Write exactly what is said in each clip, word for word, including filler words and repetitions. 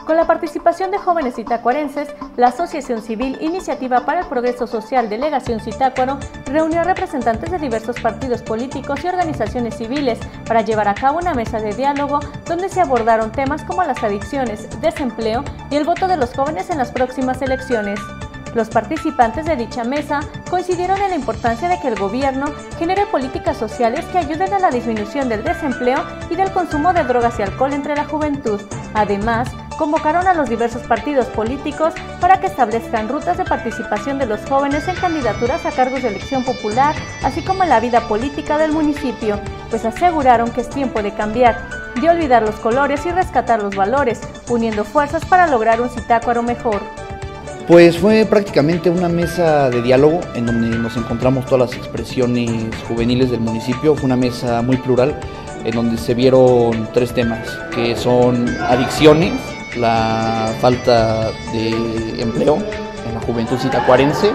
Con la participación de jóvenes zitácuarenses, la Asociación Civil Iniciativa para el Progreso Social Delegación Zitácuaro reunió a representantes de diversos partidos políticos y organizaciones civiles para llevar a cabo una mesa de diálogo donde se abordaron temas como las adicciones, desempleo y el voto de los jóvenes en las próximas elecciones. Los participantes de dicha mesa coincidieron en la importancia de que el gobierno genere políticas sociales que ayuden a la disminución del desempleo y del consumo de drogas y alcohol entre la juventud. Además, convocaron a los diversos partidos políticos para que establezcan rutas de participación de los jóvenes en candidaturas a cargos de elección popular, así como en la vida política del municipio, pues aseguraron que es tiempo de cambiar, de olvidar los colores y rescatar los valores, uniendo fuerzas para lograr un Zitácuaro mejor. Pues fue prácticamente una mesa de diálogo en donde nos encontramos todas las expresiones juveniles del municipio. Fue una mesa muy plural en donde se vieron tres temas, que son adicciones, la falta de empleo en la juventud zitácuarense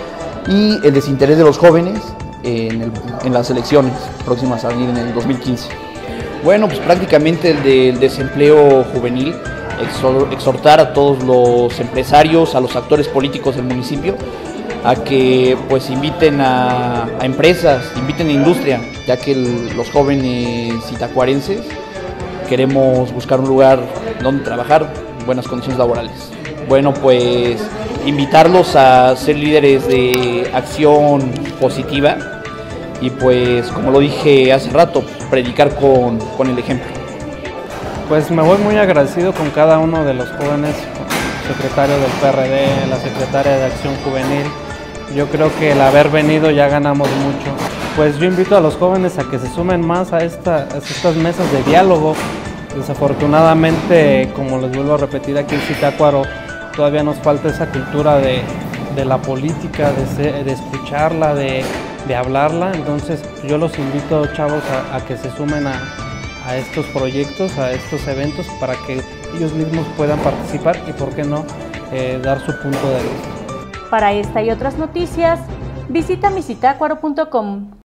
y el desinterés de los jóvenes en, el, en las elecciones próximas a venir en el dos mil quince. Bueno, pues prácticamente el del desempleo juvenil, exhortar a todos los empresarios, a los actores políticos del municipio a que pues inviten a, a empresas, inviten a industria, ya que el, los jóvenes zitácuarenses queremos buscar un lugar donde trabajar, buenas condiciones laborales. Bueno, pues invitarlos a ser líderes de acción positiva y pues, como lo dije hace rato, predicar con, con el ejemplo. Pues me voy muy agradecido con cada uno de los jóvenes, el secretario del P R D, la secretaria de Acción Juvenil. Yo creo que el haber venido ya ganamos mucho. Pues yo invito a los jóvenes a que se sumen más a, esta, a estas mesas de diálogo. Desafortunadamente, como les vuelvo a repetir, aquí en Zitácuaro todavía nos falta esa cultura de, de la política, de, ser, de escucharla, de, de hablarla. Entonces yo los invito, chavos, a, a que se sumen a a estos proyectos, a estos eventos, para que ellos mismos puedan participar y, por qué no, eh, dar su punto de vista. Para esta y otras noticias, visita mi zitácuaro punto com.